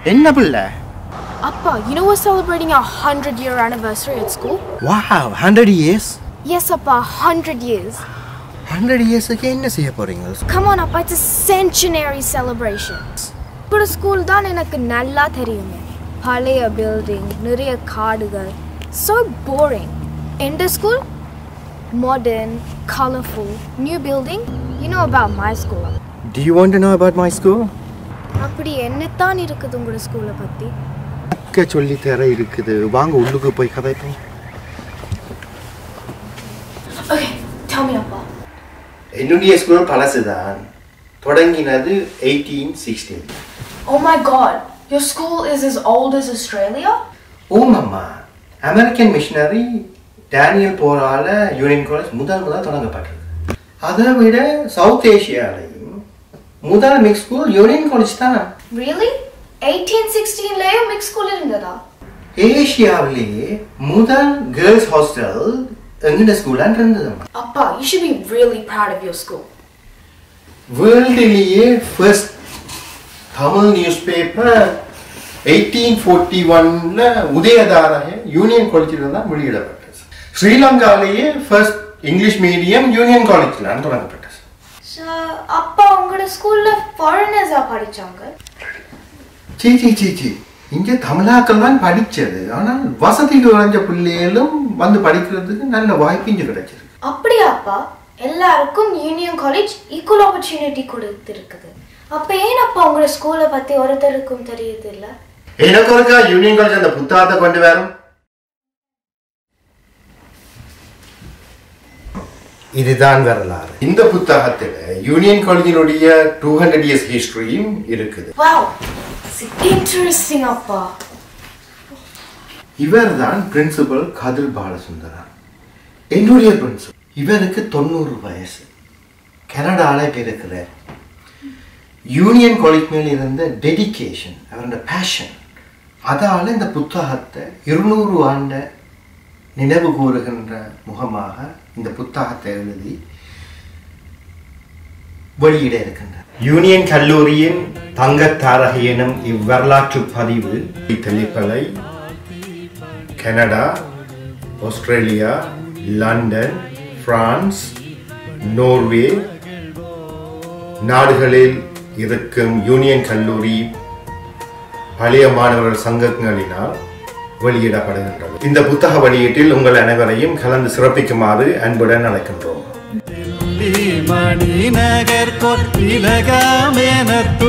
என்ன பிள்ளை? Appa, you know we're celebrating our 100-year anniversary at school? Wow, 100 years? Yes, Appa, 100 years. 100 years-க்கு என்ன செய்ய போறீங்க? Come on, Appa, it's a centenary celebration. ஒரு school தான் எனக்கு நல்லா தெரியுமே. பழைய பில்டிங், நிறைய காடுகள். So boring. In the school? Modern, colorful, new building. You know about my school. Do you want to know about my school? அப்படி என்னத்தான் இருக்குது உங்களோட ஸ்கூலை பத்தி? சொல்லி தர இருக்குது. வாங்க உள்ளுக்கு போய் கதைப்போம். Okay, tell me Appa. என்னுடைய ஸ்கூல் பழசுதான். தொடங்கினது 1816. Oh my god, your school is as old as Australia? Oh mamma, American missionary Daniel போரால யூனியன் காலேஜ் முதல் தொடங்கப்பட்டது. அதை விட சவுத் ஏஷியாலையும் முதல் மிக்ஸ் ஸ்கூல் யூனியன் காலேஜ் தான். Really? 1816 மிக்ஸ் ஸ்கூல் இருந்ததா? ஏஷியாவிலேயே முதல் கேர்ள்ஸ் ஹாஸ்டல் எங்கட ஸ்கூல்ல இருந்தது. அப்பா, you should be really proud of your school. வேர்ல்டிலேயே ஃபர்ஸ்ட் தமிழ் நியூஸ் பேப்பர் 1841ல உதயதாரக யூனியன் காலேஜில் தான் வெளியிடப்பட்டது. ஸ்ரீலங்காலேயே ஃபர்ஸ்ட் இங்கிலீஷ் மீடியம் யூனியன் காலேஜில் தொடங்கப்பட்டது. அப்பா, உங்களோட ஸ்கூல்ல ஃபாரினர்ஸா படிச்சாங்க? சீ இங்கே தமிழாக்கள் தான் படிச்சது. ஆனால் வசதி குறைஞ்ச பிள்ளைகளும் வந்து படிக்கிறதுக்கு நல்ல வாய்ப்பு இங்கே கிடைச்சது. அப்படியா அப்பா? எல்லாருக்கும் யூனியன் காலேஜ் ஈக்குவல் ஆப்பர்ச்சுனிட்டி கொடுத்திருக்குது. அப்ப ஏன் அப்பா உங்களோட ஸ்கூலை பத்தி ஒருத்தருக்கும் தெரியுது இல்ல? எனக்கு ஒருக்கா யூனியன் காலேஜ் அந்த புத்தகத்தை கொண்டு வரும். இதுதான் வரலாறு. இந்த புத்தகத்தில் யூனியன் காலேஜினுடைய 200 years ஹிஸ்டரியும் இருக்குது. Wow, it's interesting அப்பா. இவர்தான் பிரின்சிபல் கதிர் பாலசுந்தரன், என்னுடைய பிரின்சிபல். இவருக்கு 90 வயசு. கனடால இருக்கிறார். யூனியன் காலேஜ் மேல இருந்த டெடிகேஷன், அவரோட பேஷன், அதால இந்த புத்தகத்தை 200 ஆண்டு நினைவு கூறுகின்ற முகமாக இந்த புத்தகத்தை எழுதி வெளியிட இருக்கின்றார். யூனியன் கல்லூரியின் தங்கத்தாரக எனும் இவ்வரலாற்று பதிவு தெளிப்பலை Canada, Australia, London, France, Norway நாடுகளில் இருக்கும் யூனியன் கல்லூரி பழைய மாணவர்கள் சங்கங்களினால் வெளியிடப்படுகின்றது. இந்த புத்தக வெளியீட்டில் உங்கள் அனைவரையும் கலந்து சிறப்பிக்குமாறு அன்புடன் அழைக்கின்றோம்.